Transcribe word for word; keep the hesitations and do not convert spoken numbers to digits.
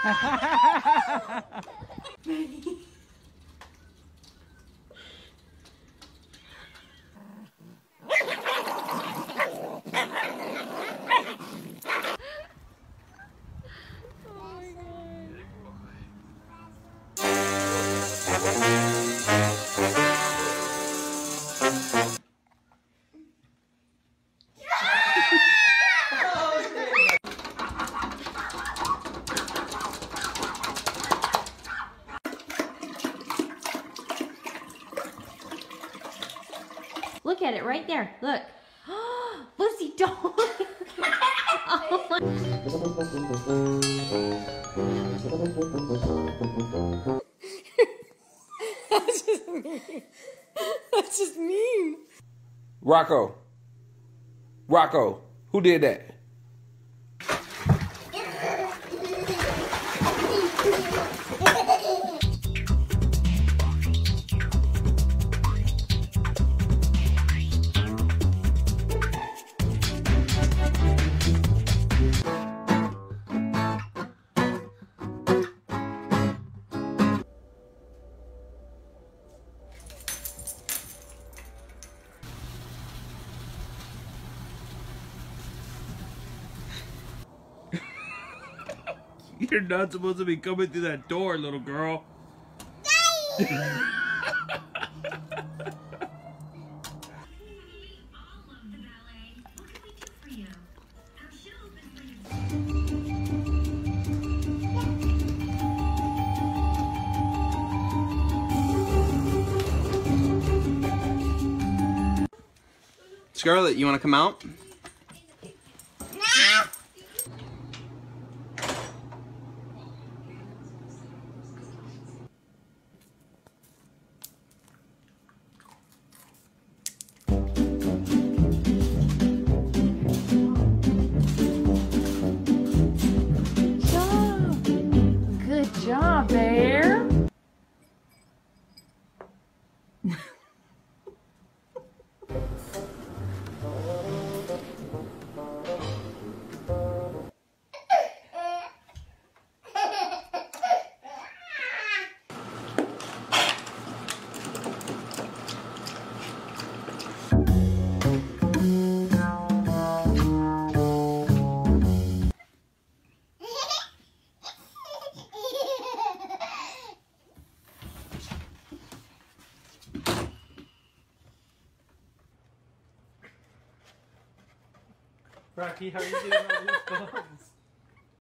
Look at it right there. Look. Lucy, don't. Oh my. That's just mean. That's just mean. Rocco. Rocco. Who did that? You're not supposed to be coming through that door, little girl. Scarlett, you want to come out? Good job, Bear. Rocky, how are you doing all these bones?